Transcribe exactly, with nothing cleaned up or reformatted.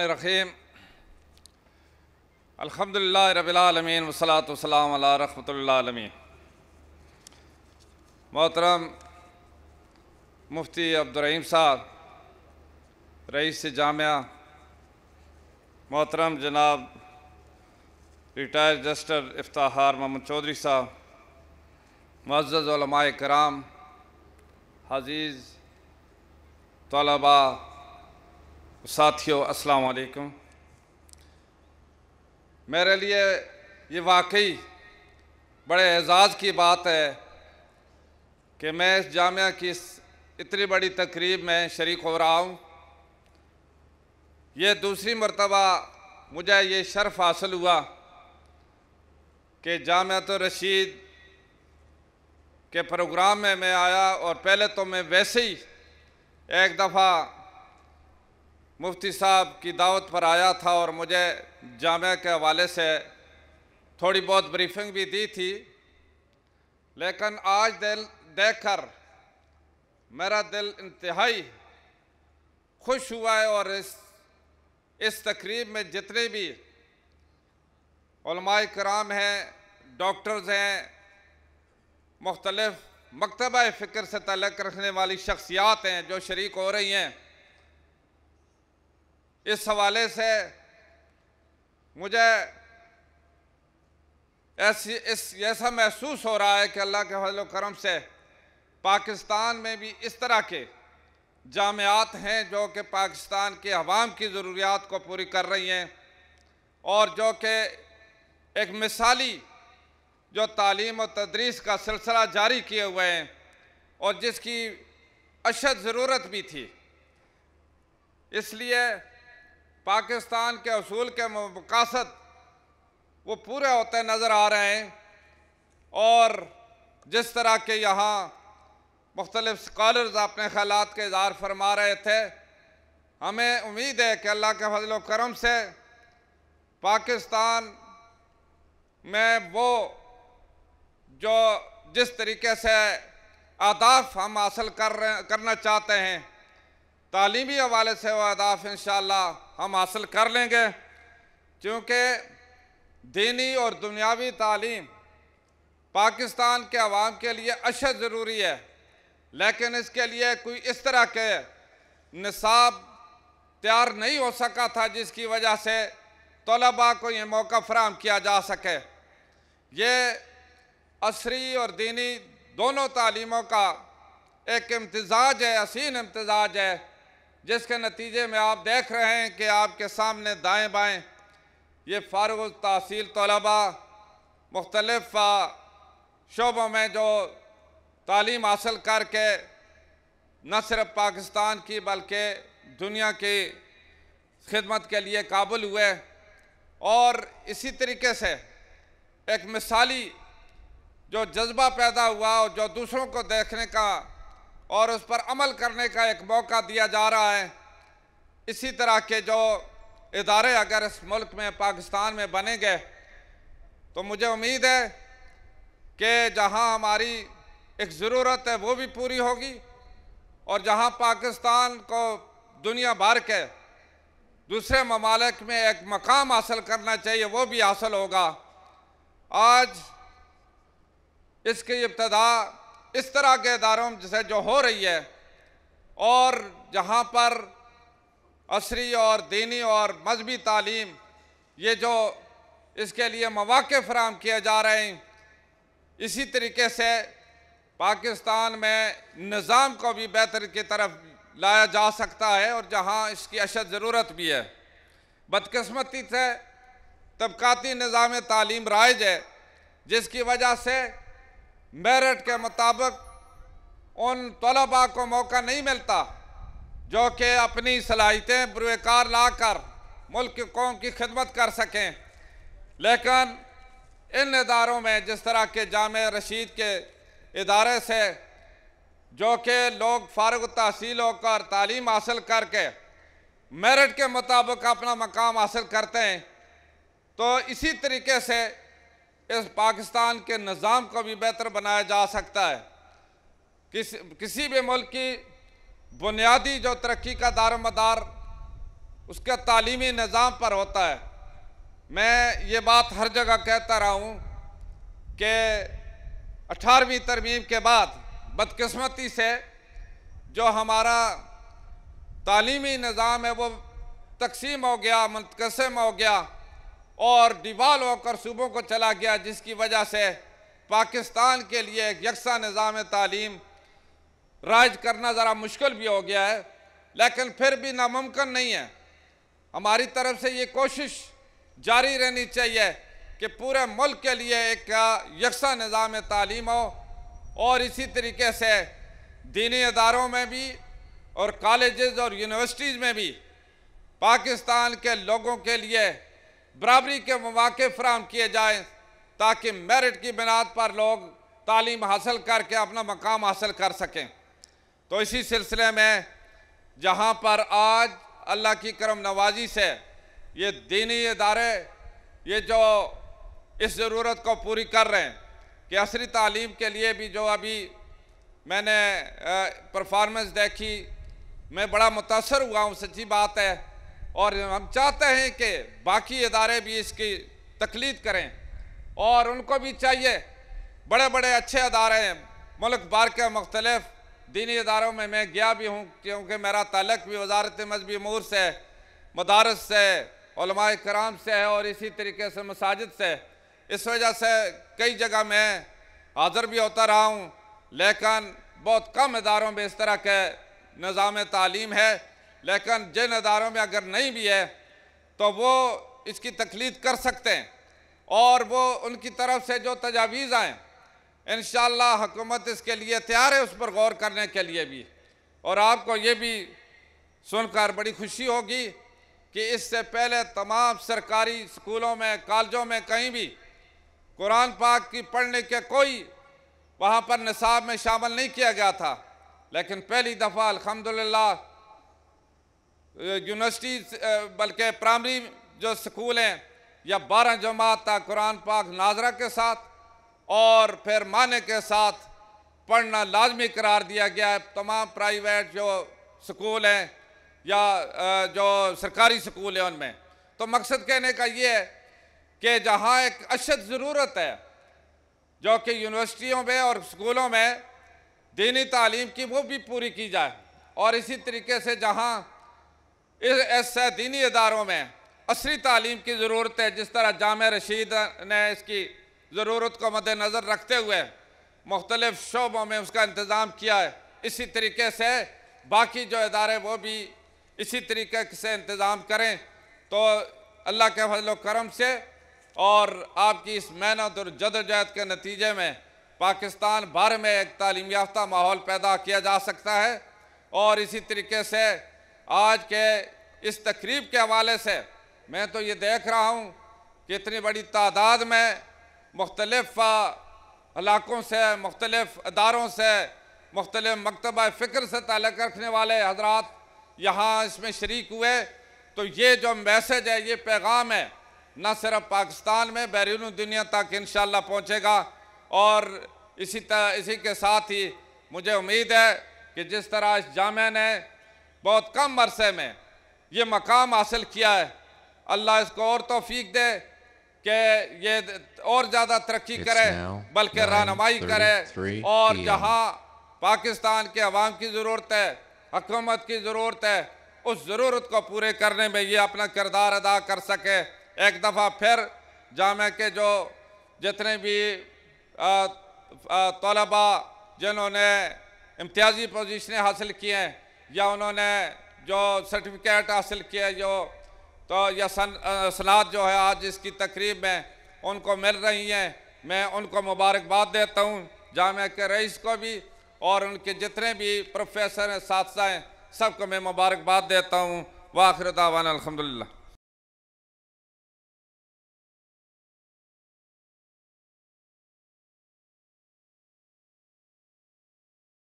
बिस्मिल्लाहिर्रहमानिर्रहीम अल्हम्दुलिल्लाहि रब्बिल आलमीन वस्सलातु वस्सलामु अला रहमतिल आलमीन। मोहतरम मुफ्ती अब्दुर्रहीम साहब, रईस जामिया, मोहतरम जनाब रिटायर्ड जस्टिस इफ्तार मोहम्मद चौधरी साहब, मुअज़्ज़ज़ उलमाए किराम, अज़ीज़ तलबा, साथियों, अस्सलाम वालेकुम। मेरे लिए ये वाकई बड़े एजाज़ की बात है कि मैं इस जामिया की इस इतनी बड़ी तकरीब में शरीक हो रहा हूँ। ये दूसरी मरतबा मुझे ये शर्फ़ हासिल हुआ कि जामिया तो रशीद के प्रोग्राम में मैं आया, और पहले तो मैं वैसे ही एक दफ़ा मुफ्ती साहब की दावत पर आया था और मुझे जामिया के हवाले से थोड़ी बहुत ब्रीफिंग भी दी थी, लेकिन आज दिल देखकर मेरा दिल इंतहाई खुश हुआ है। और इस इस तकरीब में जितने भी उलमाए किराम हैं, डॉक्टर्स हैं, मुख्तलिफ मकतबा फ़िक्र से ताल्लुक़ रखने वाली शख्सियात हैं जो शरीक हो रही हैं, इस हवाले से मुझे ऐसी इस ऐसा महसूस हो रहा है कि अल्लाह के फज़ल व करम से पाकिस्तान में भी इस तरह के जामियात हैं जो कि पाकिस्तान के अवाम की ज़रूरियात को पूरी कर रही हैं, और जो कि एक मिसाली जो तालीम और तदरीस का सिलसिला जारी किए हुए हैं, और जिसकी अशद ज़रूरत भी थी। इसलिए पाकिस्तान के असूल के मकासद वो पूरे होते नज़र आ रहे हैं। और जिस तरह के यहाँ मुख्तलिफ स्कॉलर्स अपने ख़यालात के इज़हार फरमा रहे थे, हमें उम्मीद है कि अल्लाह के फज़ल व करम से पाकिस्तान में वो जो जिस तरीके से अहदाफ हम हासिल कर रहे करना चाहते हैं, तालीमी हवाले से वो अहदाफ इंशाअल्लाह हम हासिल कर लेंगे, क्योंकि दीनी और दुनियावी तालीम पाकिस्तान के अवाम के लिए अशद ज़रूरी है। लेकिन इसके लिए कोई इस तरह के निसाब तैयार नहीं हो सका था जिसकी वजह से तलबा को ये मौका फराहम किया जा सके। ये असरी और दीनी दोनों तालीमों का एक इम्तिजाज है, हसीन इम्तिजाज है, जिसके नतीजे में आप देख रहे हैं कि आपके सामने दाएं बाएं ये फारुग तहसील तलबा मुख्तलिफ शोबों में जो तालीम हासिल करके न सिर्फ पाकिस्तान की बल्कि दुनिया की खिदमत के लिए काबिल हुए, और इसी तरीके से एक मिसाली जो जज्बा पैदा हुआ और जो दूसरों को देखने का और उस पर अमल करने का एक मौका दिया जा रहा है। इसी तरह के जो इदारे अगर इस मुल्क में पाकिस्तान में बनेंगे तो मुझे उम्मीद है कि जहां हमारी एक ज़रूरत है वो भी पूरी होगी, और जहां पाकिस्तान को दुनिया भर के दूसरे ममालिक में एक मकाम हासिल करना चाहिए वो भी हासिल होगा। आज इसकी इब्तदा इस तरह के इदारों से जो हो रही है, और जहाँ पर असरी और दीनी और मजहबी तालीम ये जो इसके लिए मौक़े फराहम किए जा रहे हैं, इसी तरीके से पाकिस्तान में निज़ाम को भी बेहतर की तरफ लाया जा सकता है, और जहाँ इसकी अशद ज़रूरत भी है। बदकिस्मती से तबकाती निज़ाम तालीम राइज है, जिसकी वजह से मेरिट के मुताबिक उन तलबा को मौका नहीं मिलता जो कि अपनी सलाहियतें बुरकार ला कर मुल्क की कौम की खिदमत कर सकें। लेकिन इन इदारों में जिस तरह के जामिया रशीद के इदारे से जो कि लोग फारुग तहसील होकर तालीम हासिल करके मेरिट के मुताबिक अपना मकाम हासिल करते हैं, तो इसी तरीके से इस पाकिस्तान के निज़ाम को भी बेहतर बनाया जा सकता है। किसी किसी भी मुल्क की बुनियादी जो तरक्की का दारोमदार उसका तालीमी निज़ाम पर होता है। मैं ये बात हर जगह कहता रहा हूँ कि अठारहवीं तरमीम के बाद बदकिस्मती से जो हमारा तालीमी निज़ाम है वो तकसीम हो गया, मुनक़सिम हो गया और डिवाल होकर सूबों को चला गया, जिसकी वजह से पाकिस्तान के लिए एक यकसा निज़ाम तालीम राइज करना ज़रा मुश्किल भी हो गया है। लेकिन फिर भी नामुमकिन नहीं है। हमारी तरफ से ये कोशिश जारी रहनी चाहिए कि पूरे मुल्क के लिए एक यकसा निज़ाम तालीम हो और इसी तरीके से दीनी इदारों में भी और कॉलेजेस और यूनिवर्सिटीज़ में भी पाकिस्तान के लोगों के लिए बराबरी के मौके फराहम किए जाएँ, ताकि मेरिट की बुनियाद पर लोग तालीम हासिल करके अपना मकाम हासिल कर सकें। तो इसी सिलसिले में जहाँ पर आज अल्लाह की करम नवाजी से ये दीनी इदारे ये जो इस ज़रूरत को पूरी कर रहे हैं कि असरी तालीम के लिए भी जो अभी मैंने परफॉर्मेंस देखी, मैं बड़ा मुतासर हुआ हूँ, सच्ची बात है। और हम चाहते हैं कि बाकी इदारे भी इसकी तकलीद करें और उनको भी चाहिए, बड़े बड़े अच्छे इदारे हैं मुल्क भर के मुख्तलिफ दीनी इदारों में मैं गया भी हूँ, क्योंकि मेरा ताल्लुक़ भी वज़ारत मज़हबी अमूर से, मदारस से, उलमाए कराम से है और इसी तरीके से मसाजिद से। इस वजह से कई जगह मैं हाज़िर भी होता रहा हूँ, लेकिन बहुत कम इदारों में इस तरह के निज़ाम तालीम है। लेकिन जिन इदारों में अगर नहीं भी है तो वो इसकी तकलीद कर सकते हैं और वो उनकी तरफ से जो तजावीज़ आएँ इंशाअल्लाह हुकूमत इसके लिए तैयार है, उस पर गौर करने के लिए भी। और आपको ये भी सुनकर बड़ी खुशी होगी कि इससे पहले तमाम सरकारी स्कूलों में, कॉलेजों में कहीं भी कुरान पाक की पढ़ने के कोई वहाँ पर निसाब में शामिल नहीं किया गया था। लेकिन पहली दफ़ा अल्हम्दुलिल्लाह यूनिवर्सिटी बल्कि प्राइमरी जो स्कूल हैं या बारह जमात तक कुरान पाक नाजरा के साथ और फिर माने के साथ पढ़ना लाजमी करार दिया गया है। तमाम प्राइवेट जो स्कूल हैं या जो सरकारी स्कूल हैं उनमें। तो मकसद कहने का ये है कि जहाँ एक अशद ज़रूरत है जो कि यूनिवर्सिटियों में और स्कूलों में दीनी तालीम की, वो भी पूरी की जाए। और इसी तरीके से जहाँ इस ऐसे दीनी इदारों में असरी तालीम की ज़रूरत है, जिस तरह जामिया रशीद ने इसकी ज़रूरत को मद्देनज़र रखते हुए मुख्तलिफ़ शोबों में उसका इंतज़ाम किया है, इसी तरीके से बाकी जो इदारे वो भी इसी तरीके से इंतज़ाम करें। तो अल्लाह के फज़ल व करम से और आपकी इस मेहनत और जदोजहद के नतीजे में पाकिस्तान भर में एक तालीम याफ्ता माहौल पैदा किया जा सकता है। और इसी तरीके से आज के इस तकरीब के हवाले से मैं तो ये देख रहा हूँ कि इतनी बड़ी तादाद में मुख्तलिफ़ इलाक़ों से, मुख्तलिफ़ इदारों से, मुख्तलिफ़ मकतबा फ़िक्र से ताल्लुक़ रखने वाले हज़रात यहाँ इसमें शरीक हुए। तो ये जो मैसेज है, ये पैगाम है, न सिर्फ पाकिस्तान में बैरून दुनिया तक इंशाअल्लाह पहुँचेगा। और इसी तरह इसी के साथ ही मुझे उम्मीद है कि जिस तरह इस जामिया ने बहुत कम अरसे में ये मकाम हासिल किया है, अल्लाह इसको और तौफीक दे कि ये और ज़्यादा तरक्की करे, बल्कि रहनुमाई करे। और जहाँ पाकिस्तान के अवाम की ज़रूरत है, हुकूमत की ज़रूरत है, उस ज़रूरत को पूरे करने में ये अपना किरदार अदा कर सके। एक दफ़ा फिर जामिया के जो जितने भी तलबा जिन्होंने इम्तियाजी पोजीशनें हासिल की हैं या उन्होंने जो सर्टिफिकेट हासिल किया जो तो या सन सनात जो है आज इसकी तकरीब में उनको मिल रही हैं, मैं उनको मुबारकबाद देता हूँ, जामिया के रईस को भी और उनके जितने भी प्रोफेसर हैं, साथी हैं, सबको मैं मुबारकबाद देता हूँ। वाखिर दावाना अल्हम्दुलिल्लाह।